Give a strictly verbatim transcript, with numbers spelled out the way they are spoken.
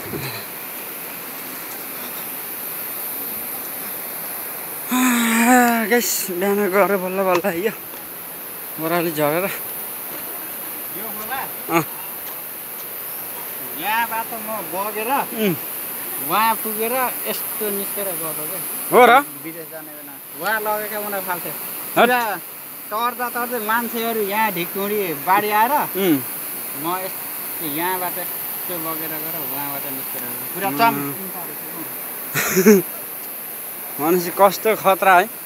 Guys बिहान गएर बल्ल बल्ल आइयो बराली झरेर यो होला अँ यहाँबाट म बगेर वहाँ पुगेर यस्तो निस्केर गएको के हो र विदेश जाने बेला वहाँ लगेका उनीहरू फाल्थे पुरा तर्दा तर्दै मान्छेहरू यहाँ ढिकुडी बाढी आएर म यस्तो यहाँबाट यस्तो लगेर गएर वहाँबाट निस्केर पुरा चम भनेपछि कस्तो खतरा है।